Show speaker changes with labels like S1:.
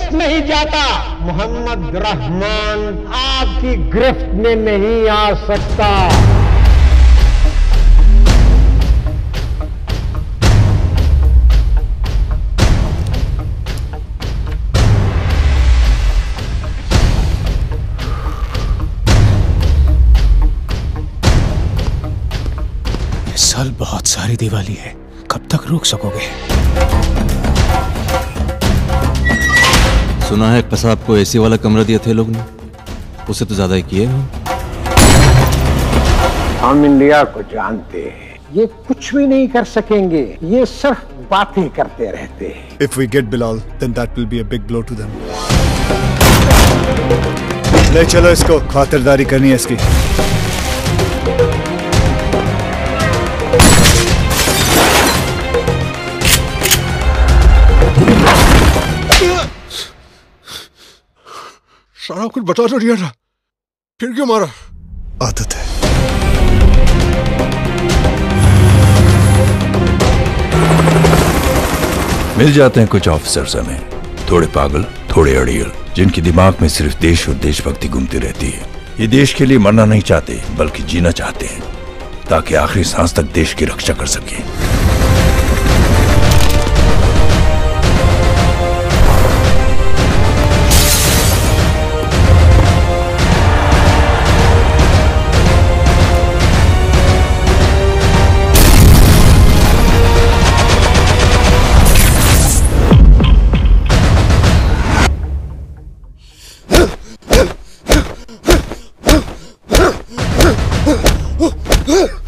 S1: बख्श नहीं जाता। मोहम्मद रहमान आपकी गिरफ्त में नहीं आ सकता।
S2: इस साल बहुत सारी दिवाली है, कब तक रोक सकोगे?
S3: सुना है कसाब को एसी वाला कमरा दिया थे लोग ने, उसे तो ज्यादा ही किए हैं।
S1: हम इंडिया को जानते हैं, ये कुछ भी नहीं कर सकेंगे, ये सिर्फ बातें करते रहते हैं।
S4: If we get Bilal, then that will be a big blow to them. ले चलो इसको, खातिरदारी करनी है इसकी।
S5: सारा कुछ बता तो दिया था, फिर क्यों मारा?
S4: आदत है।
S6: मिल जाते हैं कुछ ऑफिसर्स हमें, थोड़े पागल, थोड़े अड़ियल, जिनके दिमाग में सिर्फ देश और देशभक्ति घूमती रहती है। ये देश के लिए मरना नहीं चाहते, बल्कि जीना चाहते हैं, ताकि आखिरी सांस तक देश की रक्षा कर सके।
S5: Huh?